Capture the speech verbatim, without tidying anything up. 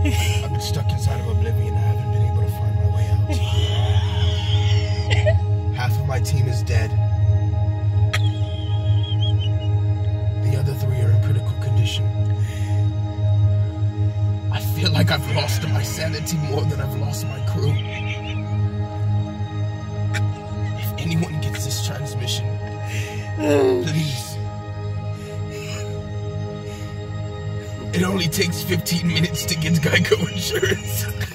I've been stuck inside of oblivion. I haven't been able to find my way out. Half of my team is dead. The other three are in critical condition. I feel like I've lost my sanity more than I've lost my crew. If anyone gets this transmission, please. It only takes fifteen minutes to get Geico insurance.